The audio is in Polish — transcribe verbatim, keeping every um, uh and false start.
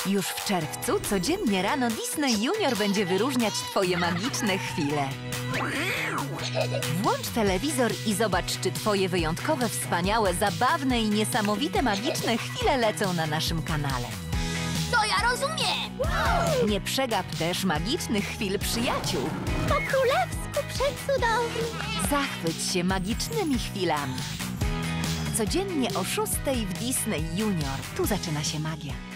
Już w czerwcu codziennie rano Disney Junior będzie wyróżniać twoje magiczne chwile. Włącz telewizor i zobacz, czy twoje wyjątkowe, wspaniałe, zabawne i niesamowite magiczne chwile lecą na naszym kanale. To ja rozumiem! Wow! Nie przegap też magicznych chwil przyjaciół. Po królewsku przecudownie! Zachwyć się magicznymi chwilami. Codziennie o szóstej w Disney Junior. Tu zaczyna się magia.